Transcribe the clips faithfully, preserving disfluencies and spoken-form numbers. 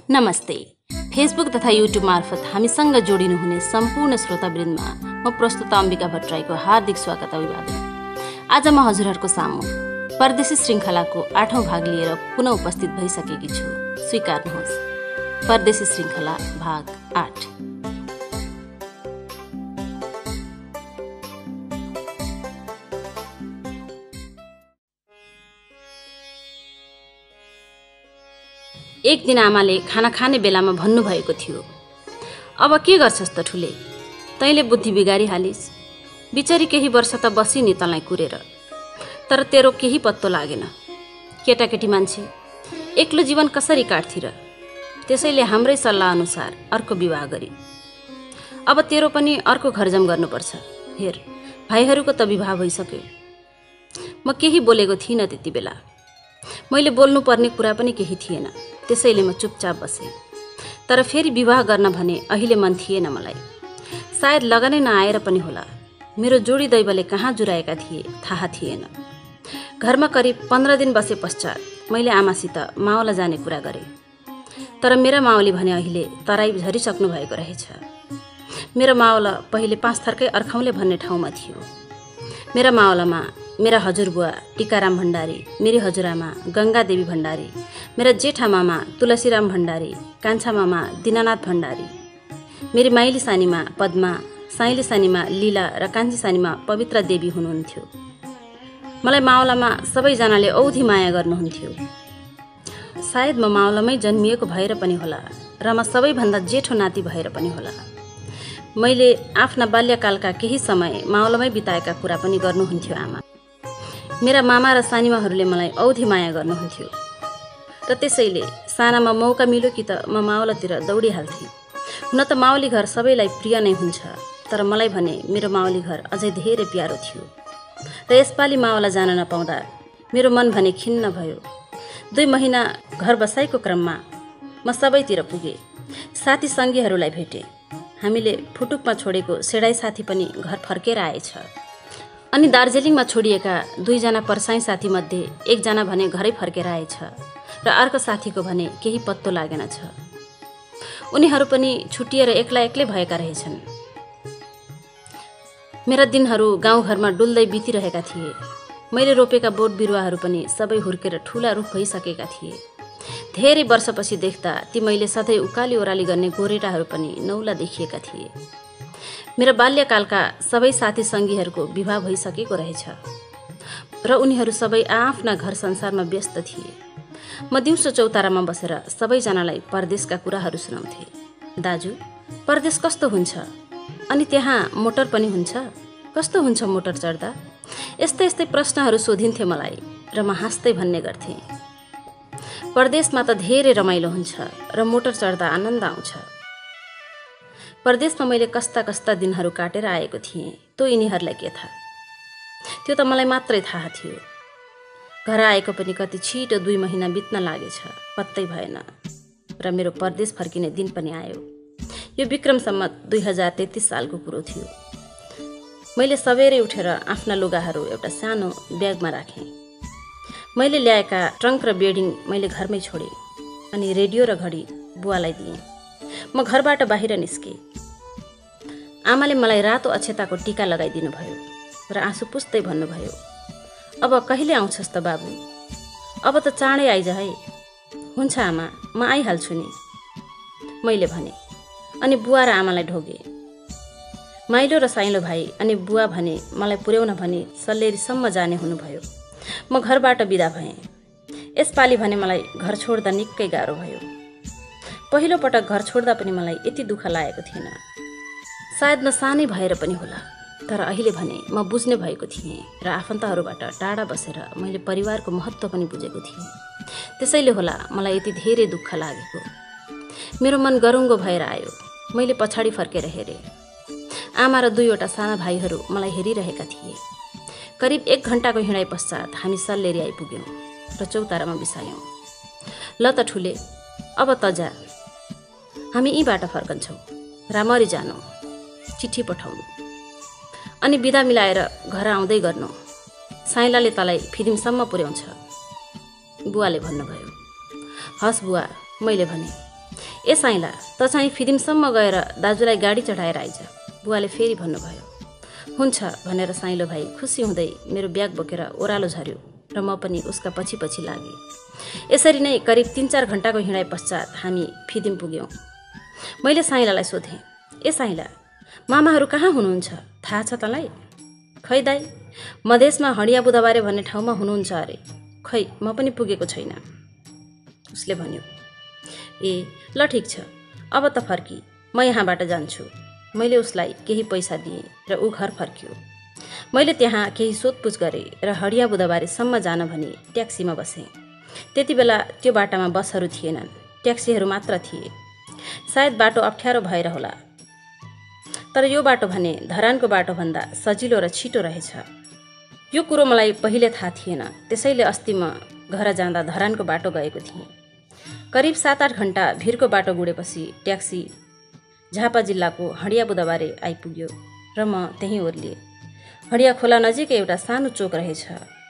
नमस्ते। फेसबुक तथा युट्युब मार्फत हामीसँग जोडिनुहुने सम्पूर्ण श्रोतावृन्दमा म प्रस्तुता अम्बिका भट्टराईको हार्दिक स्वागत अभिवादन। आज म हजुरहरूको सामु परदेशी श्रृङ्खलाको आठौं भाग लिएर पुनः उपस्थित भइसकेकी छु। स्वीकार्नुहोस्, परदेशी श्रृङ्खला भाग आठ। एक दिन आमाले खाना खाने बेलामा भन्नुभएको थियो, अब के गर्छस् त ठुले, तैँले बुद्धि बिगारी हालिस्। बिचरी केही वर्ष त बसी नि तँलाई कुरेर, तर तेरो केही पत्तो लागेन। केटाकेटी मान्छे एक्लो जीवन कसरी काट्थी र? त्यसैले हाम्रै सल्लाह अनुसार अर्को विवाह गरी। अब तेरो पनि अर्को घरजम गर्नुपर्छ। हेर, भाइहरूको त विवाह भइसक्यो। म केही बोलेको थिइनँ त्यति बेला। मैले बोल्नुपर्ने कुरा पनि केही थिएन, त्यसैले म चुपचाप बसेँ। तर फेरि विवाह गर्न भने अहिले मन थिएन मलाई। सायद लगनै नआएर पनि होला। मेरो जोडी दैवले कहाँ जुराएका थिए थाहा थिएन। घरमा करिब पन्ध्र दिन बसे पश्चात मैले आमासित मावला जाने कुरा गरेँ। तर मेरा मावली भने अहिले तराई झरिसक्नु भएको रहेछ। मेरो मावला पहिले पाँच थरकै अर्खौले भन्ने ठाउँमा थियो। मेरा मावलामा मेरा हजुरबुवा टिकाराम भण्डारी, मेरी हजुरआमा गङ्गादेवी भण्डारी, मेरा जेठा मामा तुलसीराम भण्डारी, कान्छा मामा दीनानाथ भण्डारी, मेरी माइली सानीमा पद्मा, साइली सानीमा लीला र कान्छी सानीमा पवित्रा देवी हुनुहुन्थ्यो। मलाई मावलामा सबैजनाले औधी माया गर्नुहुन्थ्यो। सायद म मावलामै जन्मिएको भएर पनि होला र म सबैभन्दा जेठो नाति भएर पनि होला। मैले आफ्ना बाल्यकालका केही समय मावलामै बिताएका कुरा पनि गर्नुहुन्थ्यो आमा। मेरा मामा र सानीमाहरूले मलाई औधी माया गर्नुहुन्थ्यो र त्यसैले सानामा मौका मिल्यो कि त म मावलातिर दौडिहाल्थेँ। हुन त मावली घर सबैलाई प्रिय नै हुन्छ, तर मलाई भने मेरो मावली घर अझै धेरै प्यारो थियो। र यसपालि मावला जान नपाउँदा मेरो मन भने खिन्न भयो। दुई महिना घर बसाइको क्रममा म सबैतिर पुगेँ। साथी सङ्गीहरूलाई भेटेँ। हामीले फुटुकमा छोडेको सेडाई साथी पनि घर फर्केर आएछ। अनि दार्जिलिङमा छोडिएका दुईजना पर्साई साथीमध्ये एकजना भने घरै फर्केर आएछ र अर्को साथीको भने केही पत्तो लागेन छ। उनीहरू पनि छुटिएर एक्ला एक्लै भएका रहेछन्। मेरा दिनहरू गाउँघरमा डुल्दै बितिरहेका थिए। मैले रोपेका बोट बिरुवाहरू पनि सबै हुर्केर ठुला रुख भइसकेका थिए। धेरै वर्षपछि देख्दा ती मैले सधैँ उकाली ओह्राली गर्ने गोरेटाहरू पनि नौला देखिएका थिए। मेरा बाल्यकालका सबै साथी सङ्गीहरूको विवाह भइसकेको रहेछ र उनीहरू सबै आफ्ना घर संसारमा व्यस्त थिए। म दिउँसो चौतारामा बसेर सबैजनालाई परदेशका कुराहरू सुनाउँथेँ। दाजु, परदेश कस्तो हुन्छ? अनि त्यहाँ मोटर पनि हुन्छ? कस्तो हुन्छ मोटर चढ्दा? यस्तै यस्तै प्रश्नहरू सोधिन्थे मलाई र म हाँस्दै भन्ने गर्थेँ, परदेशमा त धेरै रमाइलो हुन्छ र मोटर चढ्दा आनन्द आउँछ। परदेशमा मैले कस्ता कस्ता दिनहरू काटेर आएको थिएँ, त्यो यिनीहरूलाई के थाहा? त्यो त मलाई मात्रै थाहा थियो। घर आएको पनि कति छिटो दुई महिना बित्न लागेछ, पत्तै भएन। र मेरो परदेश फर्किने दिन पनि आयो। यो विक्रम सम्मत दुई हजार तेत्तिस सालको कुरो थियो। मैले सबेरै उठेर आफ्ना लुगाहरू एउटा सानो ब्यागमा राखेँ। मैले ल्याएका ट्रङ्क र बेडिङ मैले घरमै छोडेँ अनि रेडियो र घडी बुवालाई दिएँ। म घरबाट बाहिर निस्केँ। आमाले मलाई रातो अक्षताको टीका लगाइदिनु भयो र आँसु पुस्दै भन्नुभयो, अब कहिले आउँछस् त बाबु? अब त चाँडै आइज है। हुन्छ आमा, म आइहाल्छु नि, मैले भने। अनि बुवा र आमालाई ढोगेँ। माइलो र साइलो भाइ अनि बुवा भने मलाई पुर्याउन भनी सल्लेरीसम्म जाने हुनुभयो। म घरबाट बिदा भएँ। यसपालि भने मलाई घर छोड्दा निकै गाह्रो भयो। पहिलो पटक घर छोड्दा पनि मलाई यति दुःख लागेको थिएन। सायद म सानै भएर पनि होला, तर अहिले भने म बुझ्ने भएको थिएँ र आफन्तहरूबाट टाढा बसेर मैले परिवारको महत्त्व पनि बुझेको थिएँ। त्यसैले होला मलाई यति धेरै दुःख लागेको। मेरो मन गरुङ्गो भएर आयो। मैले पछाडि फर्केर हेरेँ। आमा र दुईवटा साना भाइहरू मलाई हेरिरहेका थिए। करिब एक घन्टाको हिँडाइ पश्चात हामी सल्लेरी आइपुग्यौँ र चौतारामा बिसायौँ। ल त ठुले, अब त जा, हामी यहीँबाट फर्कन्छौँ। राम्ररी जानु, चिठी पठाउनु अनि बिदा मिलाएर घर आउँदै गर्नु। साइलाले तलाई फिदिमसम्म पुर्याउँछ, बुवाले भन्नुभयो। हस् बुवा, मैले भने। ए साइला त चाहिँ फिदिमसम्म गएर दाजुलाई गाडी चढाएर आइज। बुवाले फेरि भन्नुभयो। हुन्छ भनेर साइलो भाइ खुसी हुँदै मेरो ब्याग बोकेर ओह्रालो झर्यो र म पनि उसका पछि पछि लागेँ। यसरी नै करिब तीन चार घण्टाको हिँडाइ पश्चात हामी फिदिम पुग्यौँ। मैले साइलालाई सोधेँ, ए साइला, मामाहरू कहाँ हुनुहुन्छ थाहा छ तँलाई? खै दाइ, मधेसमा हडिया बुधबारे भन्ने ठाउँमा हुनुहुन्छ अरे। खै म पनि पुगेको छैन, उसले भन्यो। ए ल ठिक छ, अब त फर्की, म यहाँबाट जान्छु। मैले उसलाई केही पैसा दिएँ र ऊ घर फर्क्यो। मैले त्यहाँ केही सोधपुछ गरेँ र हडिया बुधबारेसम्म जान भनी ट्याक्सीमा बसेँ। त्यति बेला त्यो बाटामा बसहरू थिएनन्, ट्याक्सीहरू मात्र थिए। सायद बाटो अप्ठ्यारो भएर होला, तर यो बाटो भने धरानको बाटोभन्दा सजिलो र छिटो रहेछ। यो कुरो मलाई पहिले थाहा थिएन, त्यसैले अस्ति म घर जाँदा धरानको बाटो गएको थिएँ। करिब सात आठ घण्टा भिरको बाटो गुडेपछि ट्याक्सी झापा जिल्लाको हडिया बुधबारे आइपुग्यो र म त्यहीँ ओर्लिएँ। हडिया खोला नजिकै एउटा सानो चोक रहेछ।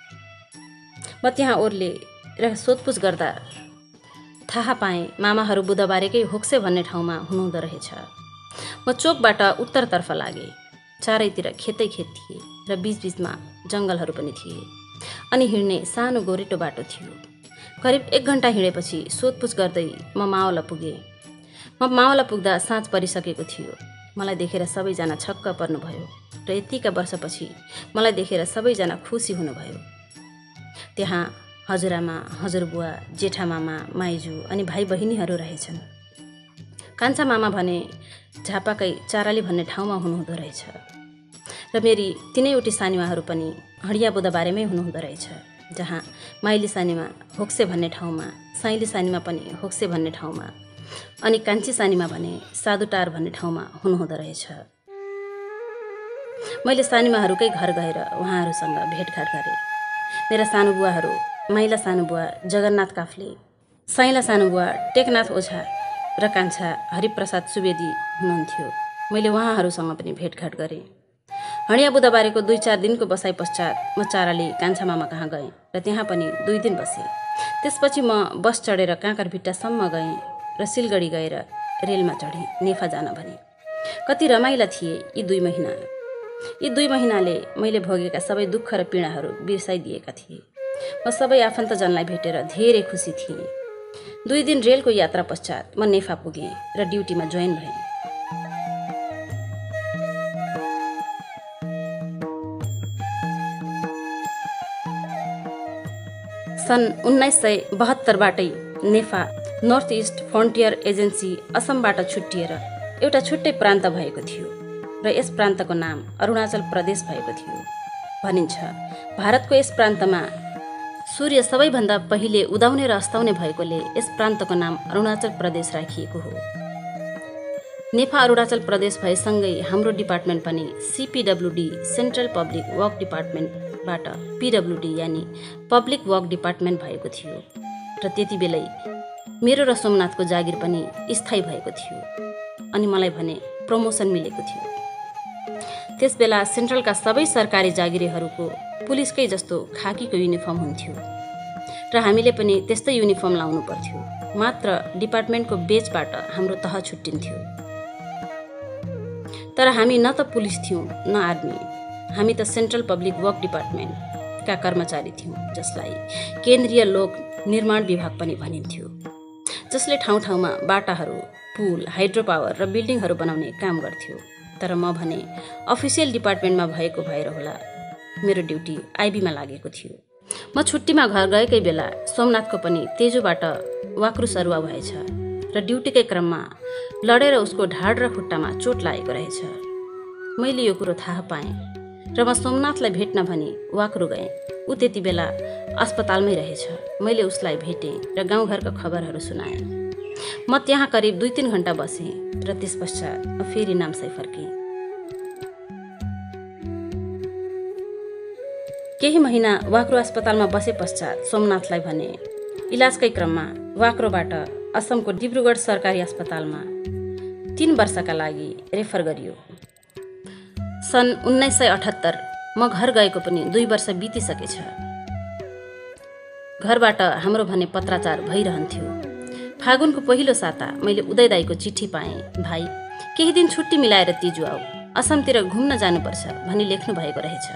म त्यहाँ ओर्ले र सोधपुछ गर्दा थाहा पाएँ मामाहरू बुधबारेकै होक्से भन्ने ठाउँमा हुनुहुँदो रहेछ। म चोकबाट उत्तरतर्फ लागेँ। चारैतिर खेतै खेत थिए र बीचबीचमा जङ्गलहरू पनि थिए अनि हिँड्ने सानो गोरेटो बाटो थियो। करिब एक घण्टा हिँडेपछि सोधपुछ गर्दै म मावला पुगेँ। म मावला पुग्दा साँझ परिसकेको थियो। मलाई देखेर सबैजना छक्क पर्नुभयो र यतिका वर्षपछि मलाई देखेर सबैजना खुसी हुनुभयो। त्यहाँ हजुरआमा, हजुरबुवा, जेठामामा, माइजू अनि भाइ बहिनीहरू रहेछन्। कान्छा मामा भने झापाकै चाराली भन्ने ठाउँमा हुनुहुँदो रहेछ र मेरी तिनैवटी सानीमाहरू पनि हडिया बुधबारेमै हुनुहुँदो रहेछ, जहाँ माइली सानीमा होक्से भन्ने ठाउँमा, साइली सानीमा पनि होक्से भन्ने ठाउँमा अनि कान्छी सानीमा भने साधुटार भन्ने ठाउँमा हुनुहुँदो रहेछ। मैले सानीमाहरूकै घर गएर उहाँहरूसँग भेटघाट गरेँ। मेरा सानुबुवाहरू माइला सानुबुवा जगन्नाथ काफ्ले, साइला सानुबुवा टेकनाथ ओझा र कान्छा हरिप्रसाद सुवेदी हुनुहुन्थ्यो। मैले उहाँहरूसँग पनि भेटघाट गरेँ। हडिया बुधबारेको दुई चार दिनको बसाइ पश्चात म चाराली कान्छा मामा कहाँ गएँ र त्यहाँ पनि दुई दिन बसेँ। त्यसपछि म बस चढेर काँकरभिट्टासम्म गएँ र सिलगढी गएर रेलमा चढेँ नेफा जान भने। कति रमाइला थिए यी दुई महिना। यी दुई महिनाले मैले भोगेका सबै दुःख र पीडाहरू बिर्साइदिएका थिए। म सबै आफन्तजनलाई भेटेर धेरै खुसी थिएँ। दुई दिन रेलको यात्रा पश्चात म नेफा पुगेँ र ड्युटीमा जोइन भएँ। सन् उन्नाइस सय बहत्तरबाटै NEFA north east frontier agency असमबाट छुट्टिएर एउटा छुट्टै प्रान्त भएको थियो र यस प्रान्तको नाम अरुणाचल प्रदेश भएको थियो। भनिन्छ भारतको यस प्रान्तमा सूर्य सबैभन्दा पहिले उदाउने र अस्ताउने भएकोले यस प्रान्तको नाम अरुणाचल प्रदेश राखिएको हो। नेफा अरुणाचल प्रदेश भएसँगै हाम्रो डिपार्टमेन्ट पनि सिपिडब्ल्युडी सेन्ट्रल पब्लिक वर्क डिपार्टमेन्टबाट पिडब्ल्युडी यानि पब्लिक वर्क डिपार्टमेन्ट भएको थियो र त्यति बेलै मेरो र सोमनाथको जागिर पनि स्थायी भएको थियो अनि मलाई भने प्रमोसन मिलेको थियो। त्यसबेला सेन्ट्रलका सबै सरकारी जागिरेहरूको पुलिसकै जस्तो खाकीको युनिफर्म हुन्थ्यो र हामीले पनि त्यस्तै युनिफर्म लाउनु पर्थ्यो। मात्र डिपार्टमेन्टको बेचबाट हाम्रो तह छुट्टिन्थ्यो। तर हामी न त पुलिस थियौँ न आर्मी। हामी त सेन्ट्रल पब्लिक वर्क डिपार्टमेन्टका कर्मचारी थियौँ, जसलाई केन्द्रीय लोक निर्माण विभाग पनि भनिन्थ्यो, जसले ठाउँ ठाउँमा बाटाहरू, पुल, हाइड्रो पावर र बिल्डिङहरू बनाउने काम गर्थ्यो। तर म भने अफिसियल डिपार्टमेन्टमा भएको भएर होला मेरो ड्युटी आइबीमा लागेको थियो। म छुट्टीमा घर गएकै बेला सोमनाथको पनि तेजुबाट वाक्रु सरुवा भएछ र ड्युटीकै क्रममा लडेर उसको ढाड र खुट्टामा चोट लागेको रहेछ। मैले यो कुरो थाहा पाएँ र म सोमनाथलाई भेट्न भनी वाक्रु गएँ। ऊ त्यति बेला अस्पतालमै रहेछ। मैले उसलाई भेटेँ र गाउँघरका खबरहरू सुनाएँ। म त्यहाँ करिब दुई तिन घण्टा बसेँ र त्यस पश्चात म फेरि नाम्साई फर्केँ। केही महिना वाक्रो अस्पतालमा बसे पश्चात सोमनाथलाई भने इलाजकै क्रममा वाक्रोबाट असमको डिब्रुगढ सरकारी अस्पतालमा तीन वर्षका लागि रेफर गरियो। सन् उन्नाइस सय अठहत्तर म घर गएको पनि दुई वर्ष बितिसकेछ। घरबाट हाम्रो भने पत्राचार भइरहन्थ्यो। फागुनको पहिलो साता मैले उदय दाईको चिठी पाएँ। भाइ, केही दिन छुट्टी मिलाएर तिजु आऊ, असमतिर घुम्न जानुपर्छ भनी लेख्नु भएको रहेछ।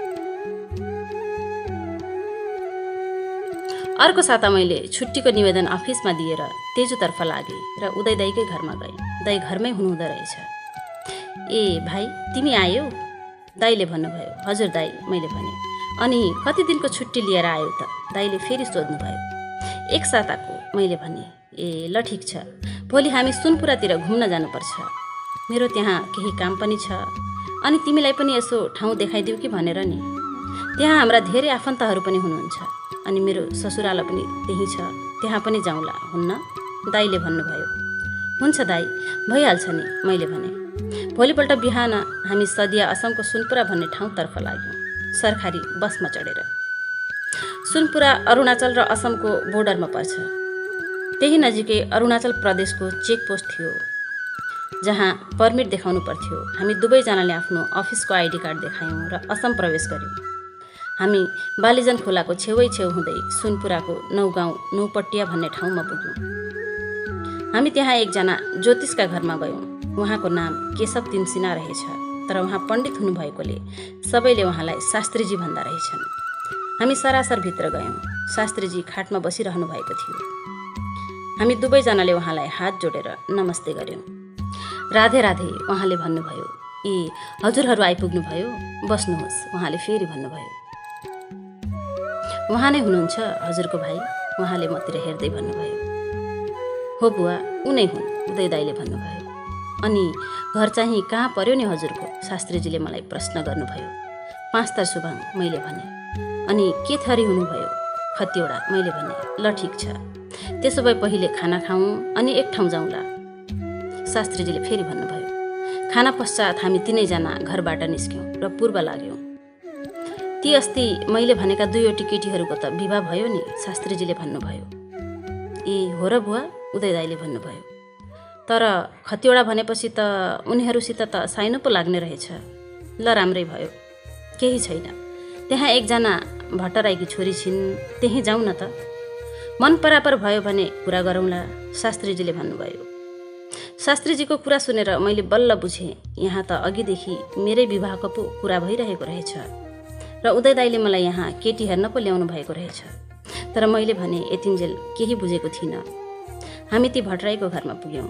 अर्को साता मैले छुट्टीको निवेदन अफिसमा दिएर तेजुतर्फ लागेँ र उदय दाईकै घरमा गएँ। दाई घरमै हुनुहुँदो रहेछ। ए भाइ, तिमी आयौ? दाईले भन्नुभयो। हजुर दाई, मैले भने। अनि कति दिनको छुट्टी लिएर आयौ त? दाईले फेरि सोध्नुभयो। एक साताको, मैले भने। ए ल ठिक छ, भोलि हामी सुनपुरातिर घुम्न जानुपर्छ। मेरो त्यहाँ केही काम पनि छ, अनि तिमीलाई पनि यसो ठाउँ देखाइदिऊ कि भनेर नि। त्यहाँ हाम्रा धेरै आफन्तहरू पनि हुनुहुन्छ, अनि मेरो ससुराला पनि त्यही छ, त्यहाँ पनि जाउँला हुन्न? दाईले भन्नुभयो। हुन्छ दाई, भइहाल्छ नि, मैले भने। भोलिपल्ट बिहान हामी सदिया असमको सुनपुरा भन्ने ठाउँतर्फ लाग्यौँ, सरकारी बसमा चढेर। सुनपुरा अरुणाचल र असमको बोर्डरमा पर्छ। त्यही नजिकै अरुणाचल प्रदेशको चेकपोस्ट थियो, जहाँ पर्मिट देखाउनु पर्थ्यो। हामी दुवैजनाले आफ्नो अफिसको आइडी कार्ड देखायौँ र असम प्रवेश गऱ्यौँ। हामी बालिजन खोलाको छेउै छेउ हुँदै सुनपुराको नौगाउँ नौपट्टिया भन्ने ठाउँमा पुग्यौँ। हामी त्यहाँ एकजना ज्योतिषका घरमा गयौँ। उहाँको नाम केशव तिमसिना रहेछ, तर उहाँ पण्डित हुनुभएकोले सबैले उहाँलाई शास्त्रीजी भन्दा रहेछन्। हामी सरासर भित्र गयौँ। शास्त्रीजी खाटमा बसिरहनु भएको थियो। हामी दुवैजनाले उहाँलाई हात जोडेर नमस्ते गऱ्यौँ। राधे राधे, उहाँले भन्नुभयो। ए हजुरहरू आइपुग्नुभयो, बस्नुहोस्, उहाँले फेरि भन्नुभयो। उहाँ नै हुनुहुन्छ हजुरको भाइ? उहाँले मतिर हेर्दै भन्नुभयो। हो बुवा, उनै हुन्, उदय दाईले भन्नुभयो। अनि घर चाहिँ कहाँ पर्यो नि हजुरको? शास्त्रीजीले मलाई प्रश्न गर्नुभयो। पाँच तर सुभाङ, मैले भने। अनि के थरी हुनुभयो? खतिवडा, मैले भने। ल ठिक छ, त्यसो भए पहिले खाना खाऊँ अनि एक ठाउँ जाउँला, शास्त्रीजीले फेरि भन्नुभयो। खाना पश्चात हामी तिनैजना घरबाट निस्क्यौँ र पूर्व लाग्यौँ। ती अस्ति मैले भनेका दुईवटी केटीहरूको त विवाह भयो नि, शास्त्रीजीले भन्नुभयो। ए हो र बुवा, उदय दाईले भन्नुभयो। तर खतिवडा भनेपछि त उनीहरूसित त साइनो पो लाग्ने रहेछ। ल राम्रै भयो, केही छैन। त्यहाँ एकजना भट्टराईकी छोरी छिन्, त्यहीँ जाउँ न त। मन परापर भयो भने कुरा गरौँला, शास्त्रीजीले भन्नुभयो। शास्त्रीजीको कुरा सुनेर मैले बल्ल बुझेँ, यहाँ त अघिदेखि मेरै विवाहको पो कुरा भइरहेको रहेछ र उदय दाईले मलाई यहाँ केटी हेर्न पो ल्याउनु भएको रहेछ। तर मैले भने यतिन्जेल केही बुझेको थिइनँ। हामी ती भट्टराईको घरमा पुग्यौँ।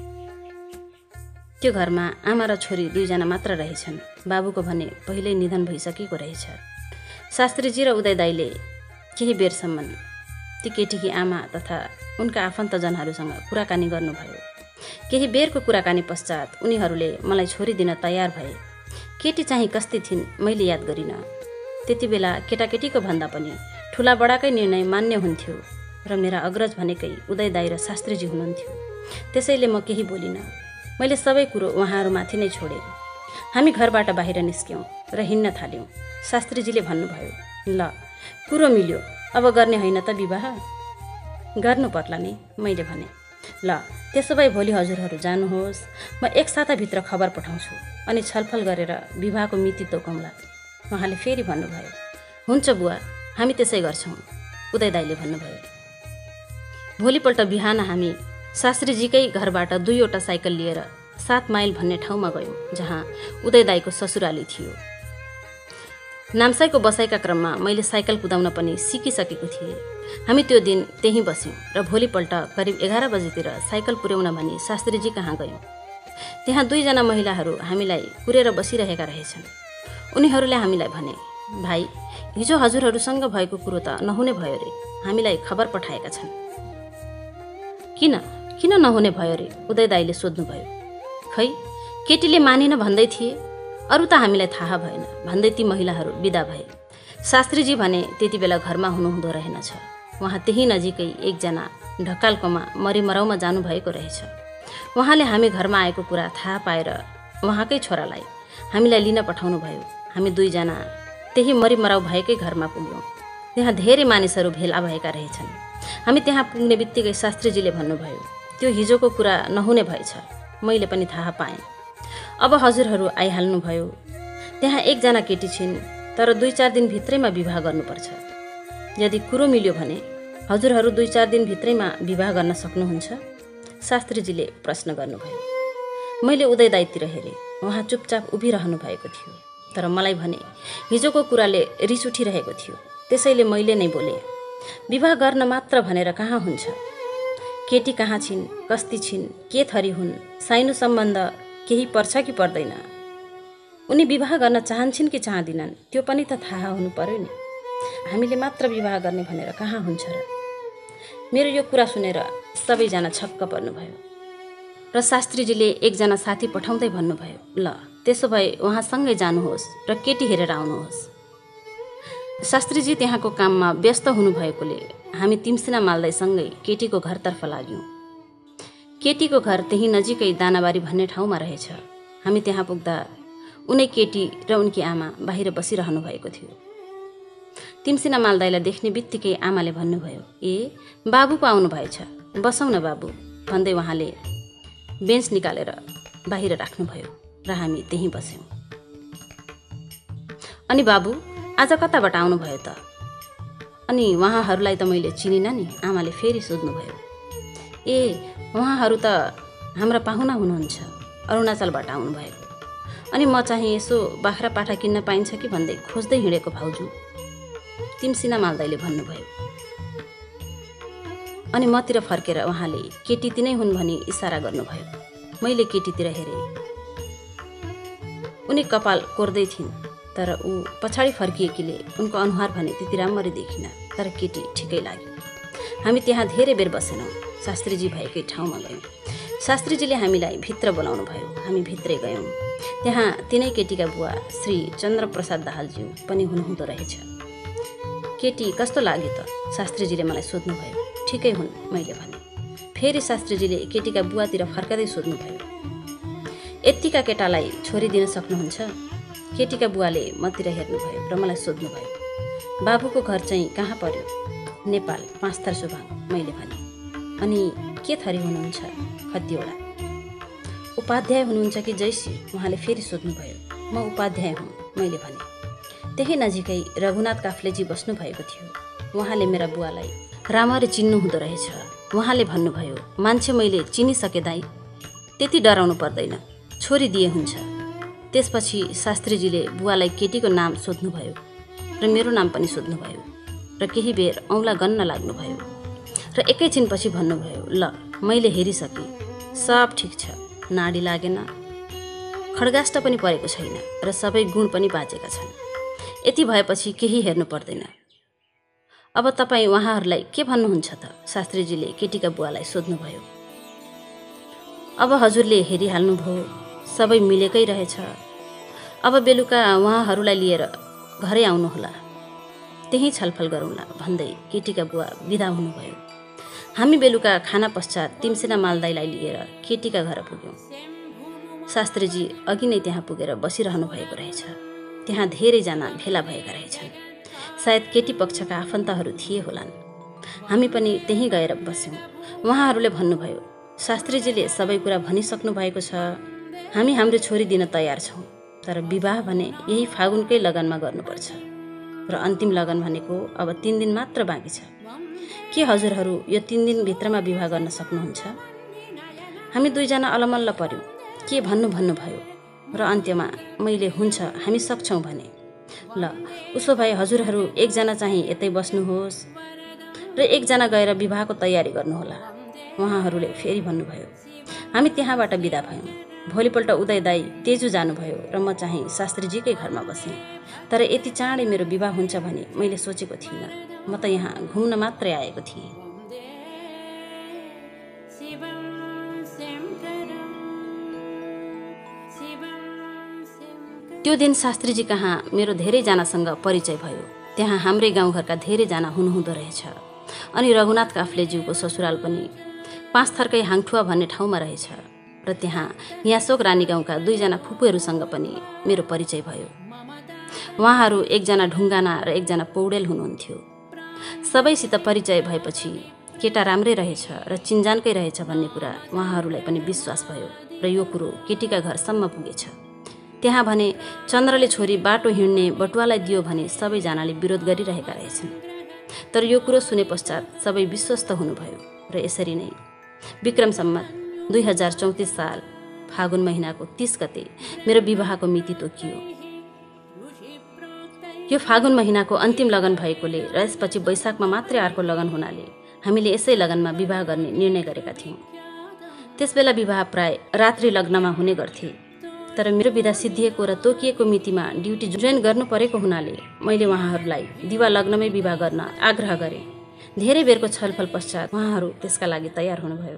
त्यो घरमा आमा र छोरी दुईजना मात्र रहेछन्। बाबुको भने पहिल्यै निधन भइसकेको रहेछ। शास्त्रीजी र उदय दाईले केही बेरसम्म ती केटीकी आमा तथा उनका आफन्तजनहरूसँग कुराकानी गर्नुभयो। केही बेरको कुराकानी पश्चात उनीहरूले मलाई छोरी दिन तयार भए। केटी चाहिँ कस्ती थिइन् मैले याद गरिनँ। त्यति बेला केटाकेटीको भन्दा पनि ठुला बडाकै निर्णय मान्य हुन्थ्यो र मेरा अग्रज भनेकै उदय दाई र शास्त्रीजी हुनुहुन्थ्यो। त्यसैले म केही बोलिनँ। मैले सबै कुरो उहाँहरूमाथि नै छोडेँ। हामी घरबाट बाहिर निस्क्यौँ र हिँड्न थाल्यौँ। शास्त्रीजीले भन्नुभयो, ल कुरो मिल्यो, अब गर्ने होइन त विवाह? गर्नु पर्ला नि, मैले भने। ल त्यसो भए भोलि हजुरहरू जानुहोस्, म एक साताभित्र खबर पठाउँछु अनि छलफल गरेर विवाहको मिति तोकौँला, उहाँले फेरि भन्नुभयो। हुन्छ बुवा, हामी त्यसै गर्छौँ, उदय दाईले भन्नुभयो। भोलिपल्ट बिहान हामी शास्त्रीजीकै घरबाट दुईवटा साइकल लिएर सात माइल भन्ने ठाउँमा गयौँ, जहाँ उदय दाईको ससुराली थियो। नाम्साईको बसाइका क्रममा मैले साइकल कुदाउन पनि सिकिसकेको थिएँ। हामी त्यो दिन त्यहीँ बस्यौँ र भोलिपल्ट करिब एघार बजीतिर साइकल पुर्याउन भनी शास्त्रीजी कहाँ गयौँ। त्यहाँ दुईजना महिलाहरू हामीलाई कुरेर बसिरहेका रहेछन्। उनीहरूले हामीलाई भने, भाइ, हिजो हजुरहरूसँग भएको कुरो त नहुने भयो रे, हामीलाई खबर पठाएका छन्। किन किन नहुने भयो रे? उदय दाईले सोध्नुभयो। खै, केटीले मानिन भन्दै थिए, अरू त हामीलाई थाहा भएन भन्दै ती महिलाहरू बिदा भए। शास्त्रीजी भने त्यति बेला घरमा हुनुहुँदो रहेनछ। उहाँ त्यही नजिकै एकजना ढकालकोमा मरिमराउमा जानुभएको रहेछ। उहाँले हामी घरमा आएको कुरा थाहा पाएर उहाँकै छोरालाई हामीलाई लिन पठाउनु भयो। हामी दुईजना त्यही मरिमराउ भएकै घरमा पुग्यौँ। त्यहाँ धेरै मानिसहरू भेला भएका रहेछन्। हामी त्यहाँ पुग्ने बित्तिकै शास्त्रीजीले भन्नुभयो, त्यो हिजोको कुरा नहुने भएछ, मैले पनि थाहा पाएँ। अब हजुरहरू आइहाल्नुभयो। त्यहाँ एकजना केटी छिन्, तर दुई चार दिन भित्रैमा विवाह गर्नुपर्छ। यदि कुरो मिल्यो भने हजुरहरू दुई चार दिन भित्रैमा विवाह गर्न सक्नुहुन्छ? शास्त्रीजीले प्रश्न गर्नुभयो। मैले उदय दाइतिर हेरेँ। उहाँ चुपचाप उभिरहनु भएको थियो, तर मलाई भने हिजोको कुराले रिस उठिरहेको थियो। त्यसैले मैले नै बोले, विवाह गर्न मात्र भनेर कहाँ हुन्छ? केटी कहाँ छिन्, कस्ती छिन्, के थरी हुन्, साइनो सम्बन्ध केही पर्छ कि पर्दैन? उनी विवाह गर्न चाहन्छन् कि चाहदिनन् त्यो पनि त थाहा हुनु पर्यो नि। हामीले मात्र विवाह गर्ने भनेर कहाँ हुन्छ र? मेरो यो कुरा सुनेर सबैजना छक्क पर्नुभयो र शास्त्रीजीले एकजना साथी पठाउँदै भन्नुभयो, ल त्यसो भए उहाँसँगै जानुहोस् र केटी हेरेर आउनुहोस्। शास्त्रीजी त्यहाँको काममा व्यस्त हुनुभएकोले हामी तिमसिना माल्दैसँगै केटीको घरतर्फ लाग्यौँ। केटीको घर त्यही नजिकै दानाबारी भन्ने ठाउँमा रहेछ। हामी त्यहाँ पुग्दा उनै केटी र उनकी आमा बाहिर बसिरहनु भएको थियो। तिमसिना मालदाईलाई देख्ने बित्तिकै आमाले भन्नुभयो, ए बाबु पो आउनु भएछ, बसौँ न बाबु भन्दै उहाँले बेन्च निकालेर बाहिर राख्नुभयो र हामी त्यहीँ बस्यौँ। अनि बाबु आज कताबाट आउनुभयो त? अनि उहाँहरूलाई त मैले चिनिनँ नि, आमाले फेरि सोध्नुभयो। ए उहाँहरू त हाम्रा पाहुना हुनुहुन्छ, अरुणाचलबाट आउनुभएको। अनि म चाहिँ यसो बाख्रा पाठा किन्न पाइन्छ कि भन्दै खोज्दै हिँडेको भाउजू, तिमसिना मालदाईले भन्नुभयो। अनि मतिर फर्केर उहाँले केटी तिनै हुन् भनी इसारा गर्नुभयो। मैले केटीतिर हेरेँ। उनी कपाल कोर्दै थिइन्, तर ऊ पछाडि फर्किएकीले उनको अनुहार भने त्यति राम्ररी देखिन, तर केटी ठिकै लाग्यो। हामी त्यहाँ धेरै बेर बसेनौँ। शास्त्रीजी भएकै ठाउँमा गयौँ। शास्त्रीजीले हामीलाई भित्र बोलाउनु भयो। हामी भित्रै गयौँ। त्यहाँ तिनै केटीका बुवा श्री चन्द्रप्रसाद दाहालज्यू पनि हुनुहुँदो रहेछ। केटी कस्तो लाग्यो त? शास्त्रीजीले मलाई सोध्नुभयो। ठिकै हुन् मैले भने। फेरि शास्त्रीजीले केटीका बुवातिर फर्काँदै सोध्नुभयो, यत्तिका केटालाई छोरी दिन सक्नुहुन्छ? केटीका बुवाले मतिर हेर्नुभयो र मलाई सोध्नुभयो, बाबुको घर चाहिँ कहाँ पर्यो? नेपाल, पाँचथर सुभाङ मैले भने। अनि के थरी हुनुहुन्छ? खतिवडा। उपाध्याय हुनुहुन्छ कि जैसी? उहाँले फेरि सोध्नुभयो। म उपाध्याय हुँ मैले भने। त्यही नजिकै रघुनाथ काफ्लेजी बस्नु भएको थियो। उहाँले मेरा बुवालाई राम्ररी चिन्नु हुँदो रहेछ। उहाँले भन्नुभयो, मान्छे मैले चिनिसके दाइ, त्यति डराउनु पर्दैन, छोरी दिए हुन्छ। त्यसपछि शास्त्रीजीले बुवालाई केटीको नाम सोध्नुभयो र मेरो नाम पनि सोध्नुभयो र केही बेर औँला गन्न लाग्नुभयो र एकैछिनपछि भन्नुभयो, ल मैले हेरिसकेँ, सब ठिक छ, नाडी लागेन, खड्गाष्ट पनि परेको छैन र सबै गुण पनि बाँचेका छन्। यति भएपछि केही हेर्नु पर्दैन। अब तपाईँ उहाँहरूलाई के भन्नुहुन्छ त? शास्त्रीजीले केटीका बुवालाई सोध्नुभयो। अब हजुरले हेरिहाल्नुभयो, सबै मिलेकै रहेछ। अब बेलुका उहाँहरूलाई लिएर घरै आउनुहोला, त्यही छलफल गरौँला भन्दै केटीका बुवा बिदा हुनुभयो। हामी बेलुका खाना पश्चात तिमसिना मालदाईलाई लिएर केटीका घर पुग्यौँ। शास्त्रीजी अघि नै त्यहाँ पुगेर बसिरहनु भएको रहेछ। त्यहाँ धेरैजना भेला भएका रहेछन्। सायद केटी पक्षका आफन्तहरू थिए होलान्। हामी पनि त्यहीँ गएर बस्यौँ। उहाँहरूले भन्नुभयो, शास्त्रीजीले सबै कुरा भनिसक्नु भएको छ, हामी हाम्रो छोरी दिन तयार छौँ, तर विवाह भने यही फागुनकै लगनमा गर्नुपर्छ र अन्तिम लगन भनेको अब तीन दिन मात्र बाँकी छ। के हजुरहरू यो तीन दिनभित्रमा विवाह गर्न सक्नुहुन्छ? हामी दुईजना अलमल्ल पर्यौँ। के भन्नु भन्नुभयो र अन्त्यमा मैले हुन्छ, हामी सक्छौँ भने। ल उसो भए हजुरहरू एकजना चाहिँ यतै बस्नुहोस् र एकजना गएर विवाहको तयारी गर्नुहोला, उहाँहरूले फेरि भन्नुभयो। हामी त्यहाँबाट बिदा भयौँ। भोलिपल्ट उदय दाई तेजु जानुभयो र म चाहिँ शास्त्रीजीकै घरमा बसेँ। तर यति चाँडै मेरो विवाह हुन्छ भने मैले सोचेको थिइनँ। म त यहाँ घुम्न मात्रै आएको थिएँ। त्यो दिन शास्त्रीजी कहाँ मेरो धेरैजनासँग परिचय भयो। त्यहाँ हाम्रै गाउँघरका धेरैजना हुनुहुँदो रहेछ। अनि रघुनाथ काफ्लेज्यूको ससुराल पनि पाँचथरकै हाङठुवा भन्ने ठाउँमा रहेछ र त्यहाँ यासोक रानी गाउँका दुईजना फुपूहरूसँग पनि मेरो परिचय भयो। उहाँहरू एकजना ढुङ्गाना र एकजना पौडेल हुनुहुन्थ्यो। सबैसित परिचय भएपछि केटा राम्रै रहेछ र चिन्जानकै रहेछ भन्ने कुरा उहाँहरूलाई पनि विश्वास भयो र यो कुरो केटीका घरसम्म पुगेछ। त्यहाँ भने चन्द्रले छोरी बाटो हिँड्ने बटुवालाई दियो भने सबैजनाले विरोध गरिरहेका रहेछन्। तर यो कुरो सुने पश्चात सबै विश्वस्त हुनुभयो र यसरी नै विक्रम सम्मत दुई हजार चौतिस साल फागुन महिनाको तीस गते मेरो विवाहको मिति तोकियो। यो फागुन महिनाको अन्तिम लगन भएकोले र यसपछि वैशाखमा मात्रै अर्को लगन हुनाले हामीले यसै लगनमा विवाह गर्ने निर्णय गरेका थियौँ। त्यसबेला विवाह प्राय रात्रि लग्नमा हुने गर्थे, तर मेरो विधा सिद्धिएको र तोकिएको मितिमा ड्युटी जोइन गर्नु परेको हुनाले मैले उहाँहरूलाई दिवा लग्नमै विवाह गर्न आग्रह गरेँ। धेरै बेरको छलफल पश्चात उहाँहरू त्यसका लागि तयार हुनुभयो।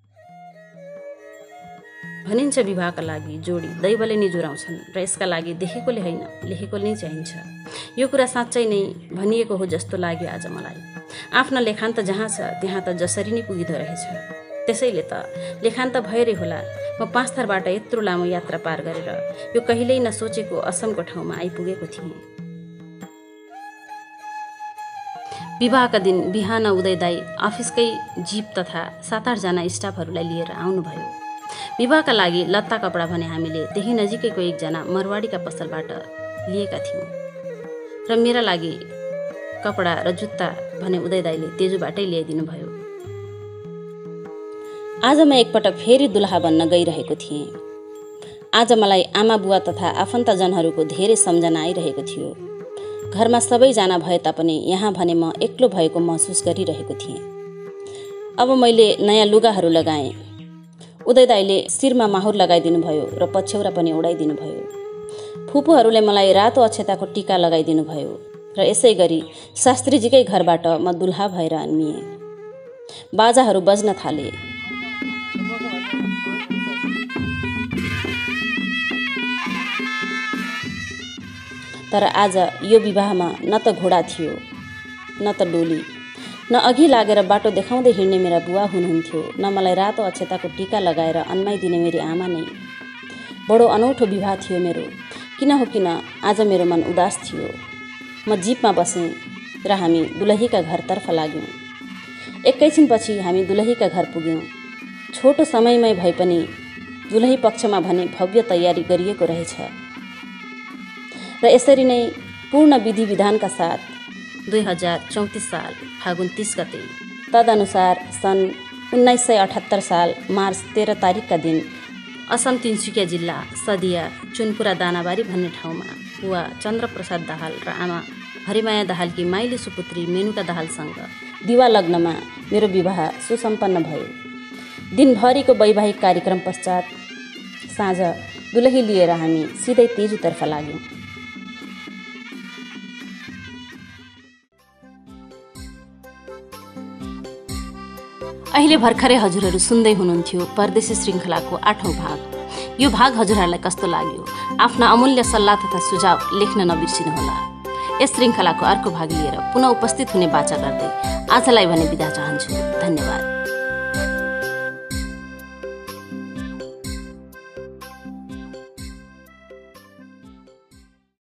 भनिन्छ विवाहका लागि जोडी दैवले नै जुराउँछन् र यसका लागि देखेकोले होइन लेखेकोले नै चाहिन्छ। यो कुरा साँच्चै नै भनिएको हो जस्तो लाग्यो आज मलाई। आफ्नो लेखान्त जहाँ छ त्यहाँ त जसरी नै पुगिँदो रहेछ। त्यसैले त लेखान्त भएरै होला म पाँच थरबाट यत्रो लामो यात्रा पार गरेर यो कहिल्यै नसोचेको असमको ठाउँमा आइपुगेको थिएँ। विवाहका दिन बिहान उदय दाई अफिसकै जीप तथा सात आठजना स्टाफहरूलाई लिएर आउनुभयो। विवाहका लागि लत्ता कपडा भने हामीले त्यही नजिकैको एकजना मरवाडीका पसलबाट लिएका थियौँ र मेरा लागि कपडा र जुत्ता भने उदय दाईले तेजुबाटै ल्याइदिनु भयो। आज म एकपटक फेरि दुल्हा बन्न गइरहेको थिएँ। आज मलाई आमा बुवा तथा आफन्तजनहरूको धेरै सम्झना आइरहेको थियो। घरमा सबैजना भए तापनि यहाँ भने म एक्लो भएको महसुस गरिरहेको थिएँ। अब मैले नयाँ लुगाहरू लगाएँ। उदय दाईले शिरमा माहुर लगाइदिनु भयो र पछ्यौरा पनि ओढाइदिनु भयो। फुपूहरूले मलाई रातो अक्षताको टीका लगाइदिनु भयो र यसै गरी शास्त्रीजीकै घरबाट म दुल्हा भएर अन्मिएँ। बाजाहरू बज्न थाले। तर आज यो विवाहमा न त घोडा थियो न त डोली, न अघि लागेर बाटो देखाउँदै हिँड्ने मेरा बुवा हुनुहुन्थ्यो, न मलाई रातो अक्षताको टीका लगाएर अन्माइदिने मेरी आमा नै। बडो अनौठो विवाह थियो मेरो। किन हो किन आज मेरो मन उदास थियो। म जीपमा बसेँ र हामी दुलहीका घरतर्फ लाग्यौँ। एकैछिनपछि हामी दुलहीका घर पुग्यौँ। छोटो समयमै भए पनि दुलही पक्षमा भने भव्य तयारी गरिएको रहेछ र यसरी नै पूर्ण विधि विधानका साथ दुई हजार चौतिस साल फागुन तीस गते तदनुसार सन् उन्नाइस सय अठहत्तर साल मार्च तेह्र तारिकका दिन असम तिनसुकिया जिल्ला सदिया चुनपुरा दानाबारी भन्ने ठाउँमा बुवा चन्द्रप्रसाद दाहाल र आमा हरिमाया दाहालकी माइली सुपुत्री मेनुका दाहालसँग दिवा लग्नमा मेरो विवाह सुसम्पन्न भयो। दिनभरिको वैवाहिक कार्यक्रम पश्चात साँझ दुलही लिएर हामी सिधै तेजुतर्फ लाग्यौँ। अहिले भर्खरै हजुरहरू सुन्दै हुनुहुन्थ्यो परदेशी श्रृङ्खलाको आठौँ भाग। यो भाग हजुरहरूलाई कस्तो लाग्यो आफ्ना अमूल्य सल्लाह तथा सुझाव लेख्न नबिर्सिनुहोला। यस श्रृङ्खलाको अर्को भाग लिएर पुनः उपस्थित हुने बाचा गर्दै आजलाई भने बिदा चाहन्छु। धन्यवाद।